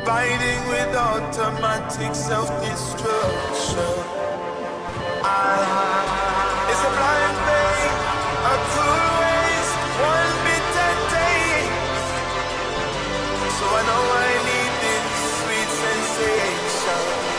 Fighting with automatic self-destruction. It's a blind faith, a cruel waste, one bitter day. So I know I need this sweet sensation.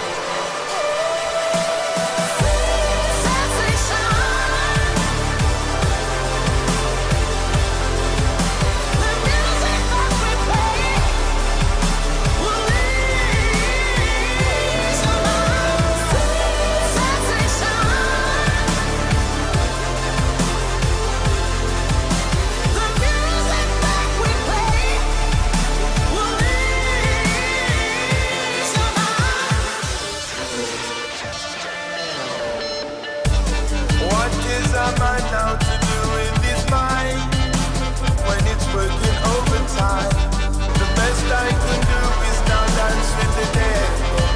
Now to do with his mind when it's working overtime. The best I can do is now dance with the dead.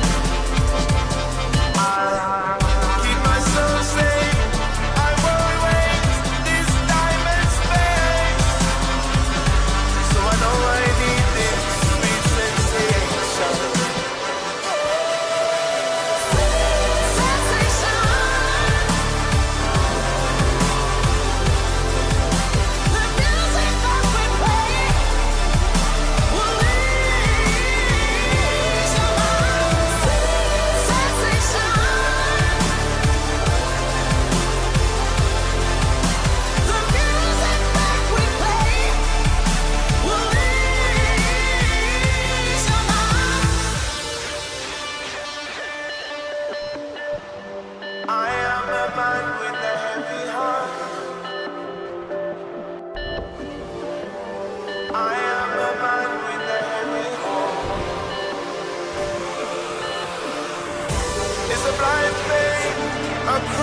I keep myself safe. I won't waste this time and space. So I know I need this sweet sensation. A